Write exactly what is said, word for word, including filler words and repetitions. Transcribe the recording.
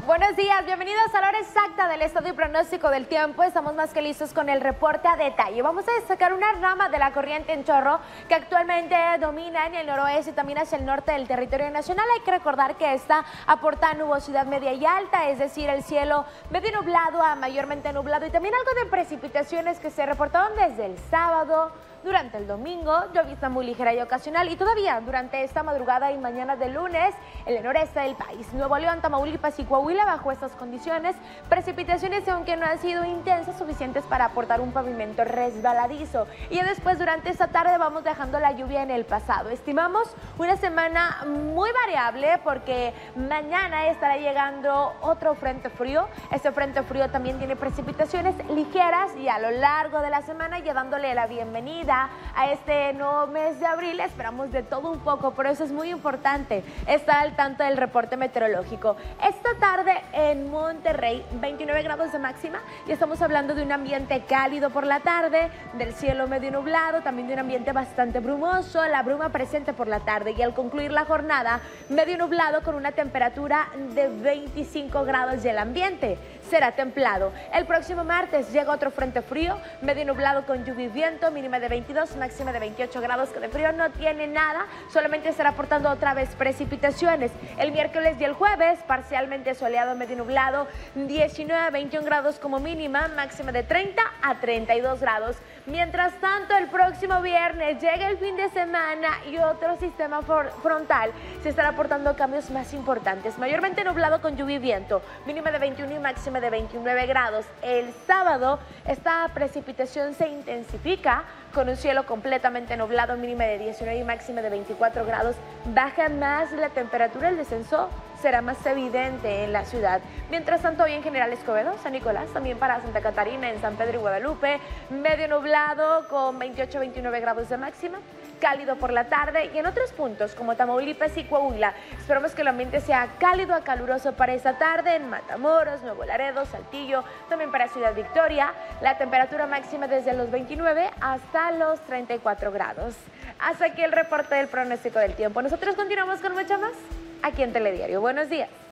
Buenos días, bienvenidos a la hora exacta del estado y pronóstico del tiempo. Estamos más que listos con el reporte a detalle. Vamos a destacar una rama de la corriente en chorro que actualmente domina en el noroeste y también hacia el norte del territorio nacional. Hay que recordar que esta aporta nubosidad media y alta, es decir, el cielo medio nublado a mayormente nublado y también algo de precipitaciones que se reportaron desde el sábado, durante el domingo, llovizna muy ligera y ocasional y todavía durante esta madrugada y mañana de lunes en el noreste del país. Nuevo León, Tamaulipas y Coahuila bajo estas condiciones, precipitaciones aunque no han sido intensas suficientes para aportar un pavimento resbaladizo. Y ya después durante esta tarde vamos dejando la lluvia en el pasado. Estimamos una semana muy variable porque mañana estará llegando otro frente frío. Este frente frío también tiene precipitaciones ligeras y a lo largo de la semana llevándole la bienvenida a este nuevo mes de abril. Esperamos de todo un poco, por eso es muy importante estar al tanto del reporte meteorológico. Esta tarde en Monterrey, veintinueve grados de máxima y estamos hablando de un ambiente cálido por la tarde, del cielo medio nublado, también de un ambiente bastante brumoso, la bruma presente por la tarde y al concluir la jornada, medio nublado con una temperatura de veinticinco grados y el ambiente será templado. El próximo martes llega otro frente frío, medio nublado con lluvia y viento, mínima de veintidós, máxima de veintiocho grados, que de frío no tiene nada, solamente estará aportando otra vez precipitaciones. El miércoles y el jueves, parcialmente soleado, medio nublado, diecinueve a veintiún grados como mínima, máxima de treinta a treinta y dos grados. Mientras tanto, el próximo viernes llega el fin de semana y otro sistema frontal se estará aportando cambios más importantes, mayormente nublado con lluvia y viento, mínima de veintiuno y máxima de veintinueve grados. El sábado esta precipitación se intensifica con un cielo completamente nublado, mínima de diecinueve y máxima de veinticuatro grados. Baja más la temperatura, el descenso será más evidente en la ciudad. Mientras tanto, hoy en General Escobedo, San Nicolás, también para Santa Catarina, en San Pedro y Guadalupe, medio nublado con veintiocho a veintinueve grados de máxima, cálido por la tarde y en otros puntos como Tamaulipas y Coahuila. Esperamos que el ambiente sea cálido a caluroso para esta tarde en Matamoros, Nuevo Laredo, Saltillo, también para Ciudad Victoria. La temperatura máxima desde los veintinueve hasta los treinta y cuatro grados. Hasta aquí el reporte del pronóstico del tiempo. Nosotros continuamos con mucho más aquí en Telediario. Buenos días.